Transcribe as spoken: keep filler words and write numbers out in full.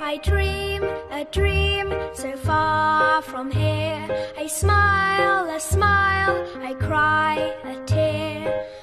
I dream a dream so far from here. I smile a smile, I cry a tear.